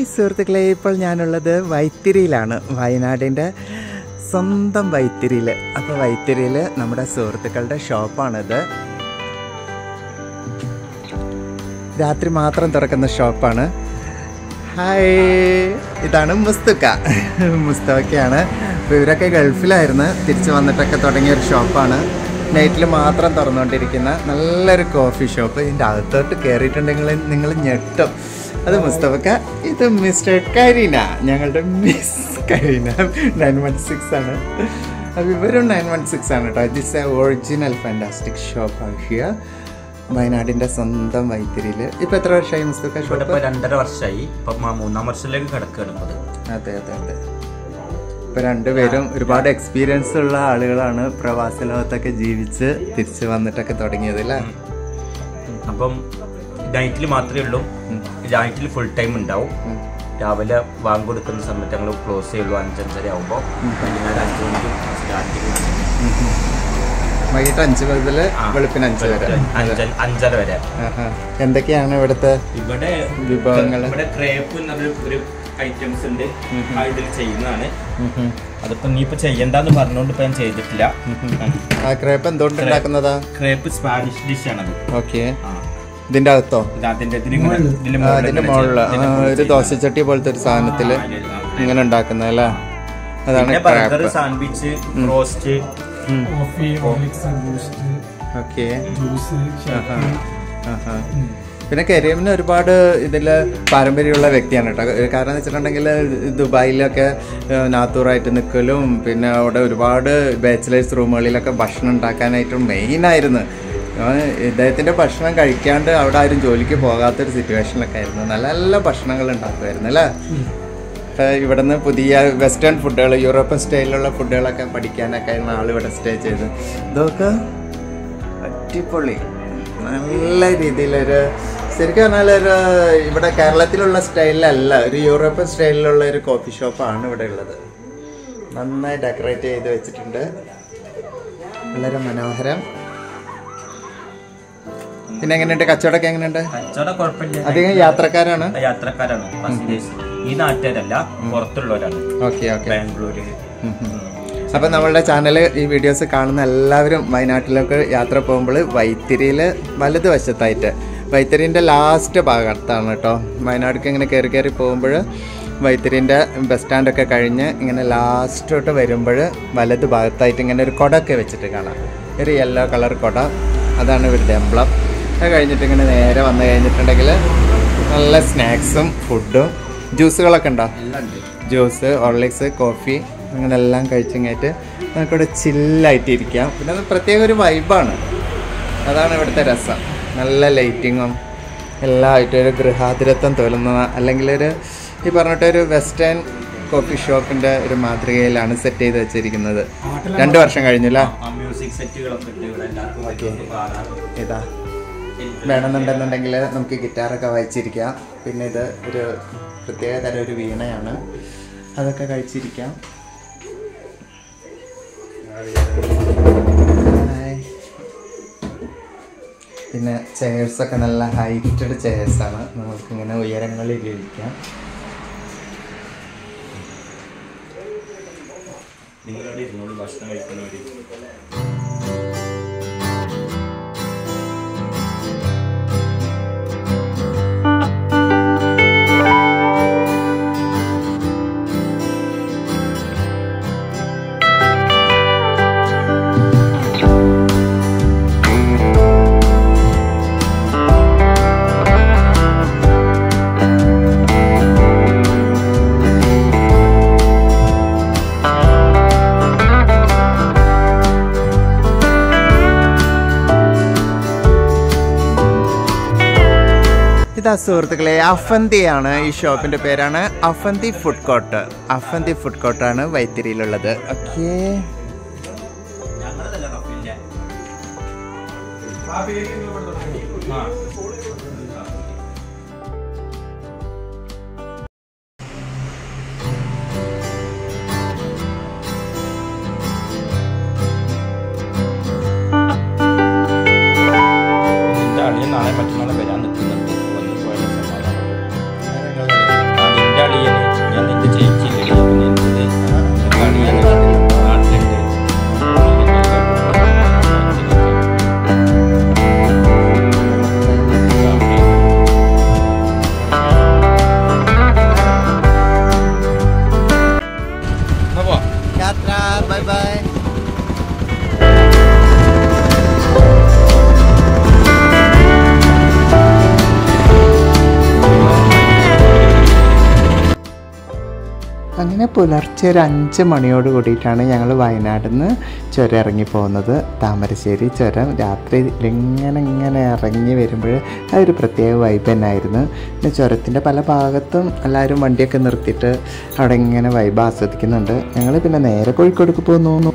Hi സുഹൃത്തുക്കളെ, ഇപ്പോൾ ഞാനുള്ളത് വൈത്തിരിയിലാണ്, വയനാടിൻ്റെ സ്വന്തം വൈത്തിരിയിൽ. അപ്പോൾ വൈത്തിരിയിൽ നമ്മുടെ സുഹൃത്തുക്കളുടെ ഷോപ്പാണിത്. രാത്രി മാത്രം തുറക്കുന്ന ഷോപ്പാണ്. ഹായ്, ഇതാണ് മുസ്തഫയ്ക്കാണ്. അപ്പോൾ ഇവരൊക്കെ ഗൾഫിലായിരുന്നു, തിരിച്ച് വന്നിട്ടൊക്കെ തുടങ്ങിയൊരു ഷോപ്പാണ്. നൈറ്റിൽ മാത്രം തുറന്നുകൊണ്ടിരിക്കുന്ന നല്ലൊരു കോഫി ഷോപ്പ്. ഇതിൻ്റെ അകത്തോട്ട് കയറിയിട്ടുണ്ടെങ്കിൽ നിങ്ങൾ ഞെട്ടും. അത് മുസ്തഫക്ക, ഇത് മിസ്റ്റർ കരീന, ഞങ്ങളുടെ മിസ് കരീന 916 ആണ്. അപ്പോൾ ഇവരും 916 ആണ് കേട്ടോ. This a original fantastic shop here, വയനാടിൻ്റെ സ്വന്തം വൈത്തിരിയിൽ. ഇപ്പം എത്ര വർഷമായി മുസ്തഫക്ക ഷോപ്പ്? 2.5 വർഷമായി. ഇപ്പം 3-ാം വർഷത്തിലേക്ക് കിടക്കുകയാണ്. അതെ. ഇപ്പം രണ്ടുപേരും ഒരുപാട് എക്സ്പീരിയൻസ് ഉള്ള ആളുകളാണ്. പ്രവാസ ലോകത്തൊക്കെ ജീവിച്ച് തിരിച്ച് വന്നിട്ടൊക്കെ തുടങ്ങിയത് അല്ലേ? അപ്പം നൈറ്റിൽ മാത്രമേ ഉള്ളൂ. നൈറ്റിൽ ഫുൾ ടൈം ഉണ്ടാവും. രാവിലെ വാങ്ങി കൊടുക്കുന്ന സമയത്ത് ഞങ്ങൾ ക്ലോസ് ചെയ്യുള്ളൂ 5-5:30 ആകുമ്പോൾ. വൈകുന്നേരം 5 മണിക്ക് സ്റ്റാർട്ടിങ്. വൈകിട്ട് 5 മുതൽ വെളുപ്പിന് 5 വരെ, 5:30 വരെ. എന്തൊക്കെയാണ് ഇവിടുത്തെ വിഭവങ്ങൾ? ഇവിടെ ക്രേപ്പ് എന്നൊരു ഐറ്റംസ് ഉണ്ട്, ഇതിൽ ചെയ്യുന്നതാണ്. അതിപ്പോ നീ ഇപ്പൊ ചെയ്യണ്ടെന്ന് പറഞ്ഞോണ്ട് ഇപ്പൊ ഞാൻ ചെയ്തിട്ടില്ല. ക്രേപ്പ് എന്തുകൊണ്ട് ഉണ്ടാക്കുന്നതാ? ക്രേപ്പ് സ്പാനിഷ് ഡിഷ് ആണത്. ഓക്കെ, ഇതിന്റെ അകത്തോ? അതിന്റെ മുകളില് ഒരു ദോശച്ചട്ടി പോലത്തെ ഒരു സാധനത്തില് ഇങ്ങനെ ഉണ്ടാക്കുന്നത് അല്ലേ? അതാണ് ബർഗർ, സാൻഡ്വിച്ച്, റോസ്റ്റ്, ഓക്കെ. പിന്നെ കരീമിന് ഒരുപാട് ഇതിൽ പാരമ്പര്യമുള്ള വ്യക്തിയാണ് കേട്ടോ. കാരണം എന്ന് വെച്ചിട്ടുണ്ടെങ്കിൽ ദുബായിലൊക്കെ നാത്തൂറായിട്ട് നിൽക്കലും, പിന്നെ അവിടെ ഒരുപാട് ബാച്ചിലേഴ്സ് റൂമുകളിലൊക്കെ ഭക്ഷണം ഉണ്ടാക്കാനായിട്ടും മെയിനായിരുന്നു. ഇദ്ദേഹത്തിൻ്റെ ഭക്ഷണം കഴിക്കാണ്ട് അവിടെ ആരും ജോലിക്ക് പോകാത്തൊരു സിറ്റുവേഷനിലൊക്കെ ആയിരുന്നു. നല്ല നല്ല ഭക്ഷണങ്ങൾ ഉണ്ടാക്കുമായിരുന്നു അല്ലേ? ഇവിടുന്ന് പുതിയ വെസ്റ്റേൺ ഫുഡുകൾ, യൂറോപ്യൻ സ്റ്റൈലിലുള്ള ഫുഡുകളൊക്കെ പഠിക്കാനൊക്കെ ആയിരുന്നു ആൾ ഇവിടെ സ്റ്റേ ചെയ്ത്. ഇതൊക്കെ അടിപൊളി, നല്ല രീതിയിലൊരു, ശരിക്കും പറഞ്ഞാൽ ഒരു ഇവിടെ കേരളത്തിലുള്ള സ്റ്റൈലിലല്ല, ഒരു യൂറോപ്യൻ സ്റ്റൈലിലുള്ള ഒരു കോഫി ഷോപ്പാണ് ഇവിടെ ഉള്ളത്. നന്നായി ഡെക്കറേറ്റ് ചെയ്ത് വെച്ചിട്ടുണ്ട്, വളരെ മനോഹരം. പിന്നെ എങ്ങനെയുണ്ട് കച്ചവടമൊക്കെ? എങ്ങനെയുണ്ട്? കച്ചവടം കുഴപ്പമില്ല. അധികം യാത്രക്കാരാണ്. ഈ നാട്ടുകാരല്ല, പുറത്തുള്ളവരാണ്. ഓക്കെ, ബാംഗ്ലൂര്. അപ്പം നമ്മളുടെ ചാനൽ ഈ വീഡിയോസ് കാണുന്ന എല്ലാവരും വയനാട്ടിലൊക്കെ യാത്ര പോകുമ്പോൾ വൈത്തിരിയിൽ വലതുവശത്തായിട്ട്, വൈത്തിരിൻ്റെ ലാസ്റ്റ് ഭാഗത്താണ് കേട്ടോ. വയനാട്ടിലേക്ക് ഇങ്ങനെ കയറി പോകുമ്പോൾ വൈത്തിരിൻ്റെ ബസ് സ്റ്റാൻഡൊക്കെ കഴിഞ്ഞ് ഇങ്ങനെ ലാസ്റ്റോട്ട് വരുമ്പോൾ വലത് ഭാഗത്തായിട്ട് ഇങ്ങനെ ഒരു കുടയൊക്കെ വെച്ചിട്ട് കാണാം, ഒരു യെല്ലോ കളർ കുട. അതാണ് ഇവരുടെ എംബ്ലം. അത് കഴിഞ്ഞിട്ട് ഇങ്ങനെ നേരെ വന്നു കഴിഞ്ഞിട്ടുണ്ടെങ്കിൽ നല്ല സ്നാക്സും ഫുഡും ജ്യൂസുകളൊക്കെ ഉണ്ടോ? ജ്യൂസ്, ഹോർലിക്സ്, കോഫി, അങ്ങനെ എല്ലാം കഴിച്ചിങ്ങായിട്ട് നമുക്കിവിടെ ചില്ലായിട്ടിരിക്കാം. പിന്നെ അത് പ്രത്യേക ഒരു വൈബാണ്, അതാണ് ഇവിടുത്തെ രസം. നല്ല ലൈറ്റിങ്ങും എല്ലാം ആയിട്ട് ഒരു ഗൃഹാതുരത്വം തോന്നുന്ന, അല്ലെങ്കിൽ ഒരു ഈ പറഞ്ഞിട്ടൊരു വെസ്റ്റേൺ കോഫി ഷോപ്പിൻ്റെ ഒരു മാതൃകയിലാണ് സെറ്റ് ചെയ്ത് വെച്ചിരിക്കുന്നത്. 2 വർഷം കഴിഞ്ഞല്ലേ? ഇതാ വേണമെന്നുണ്ടെന്നുണ്ടെങ്കിൽ നമുക്ക് ഗിറ്റാറൊക്കെ വായിച്ചിരിക്കാം. പിന്നെ ഇത് ഒരു പ്രത്യേക തരം ഒരു വീണയാണ്, അതൊക്കെ കഴിച്ചിരിക്കാം. പിന്നെ ചെയർസൊക്കെ നല്ല ഹൈറ്റഡ് ചെയർസാണ്, നമുക്കിങ്ങനെ ഉയരങ്ങളിൽ ഇരിക്കാം. നിങ്ങളുടെ ഇരുന്നോട് ഭക്ഷണം കഴിക്കുന്നവര് ഇതാ സുഹൃത്തുക്കളെ, അഫന്തിയാണ് ഈ ഷോപ്പിൻ്റെ പേരാണ്. Afanti food court. Afanti food കോർട്ടാണ് വൈത്തിരിയിലുള്ളത്. ഓക്കെ, നാളെ മറ്റന്നാളെ വരാൻ നിൽക്കുന്നുണ്ട്. വന്ന് പോയാലും സമാധാനം. അങ്ങനെ പുലർച്ചെ ഒരു 5 മണിയോട് കൂടിയിട്ടാണ് ഞങ്ങൾ വയനാട്ടിൽ നിന്ന് ചുരം ഇറങ്ങി പോകുന്നത്. താമരശ്ശേരി ചുരം രാത്രി ഇങ്ങനെ ഇറങ്ങി വരുമ്പോൾ അതൊരു പ്രത്യേക വൈബ് തന്നെയായിരുന്നു. പിന്നെ ചുരത്തിൻ്റെ പല ഭാഗത്തും എല്ലാവരും വണ്ടിയൊക്കെ നിർത്തിയിട്ട് അവിടെ ഇങ്ങനെ വൈബ് ആസ്വദിക്കുന്നുണ്ട്. ഞങ്ങൾ പിന്നെ നേരെ കോഴിക്കോടേക്ക് പോന്നു.